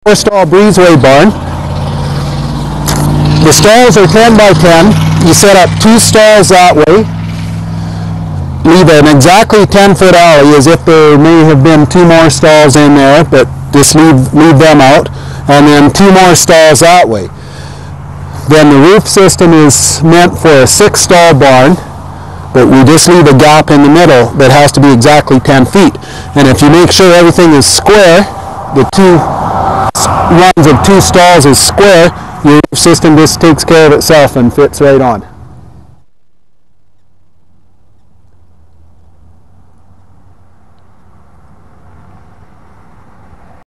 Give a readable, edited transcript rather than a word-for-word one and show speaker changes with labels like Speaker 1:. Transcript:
Speaker 1: 4-stall breezeway barn. The stalls are 10 by 10. You set up 2 stalls that way. Leave an exactly 10-foot alley, as if there may have been 2 more stalls in there, but just leave them out. And then 2 more stalls that way. Then the roof system is meant for a 6-stall barn, but we just leave a gap in the middle that has to be exactly 10 feet. And if you make sure everything is square, the 2 runs of 2 stalls is square, your roof system just takes care of itself and fits right on.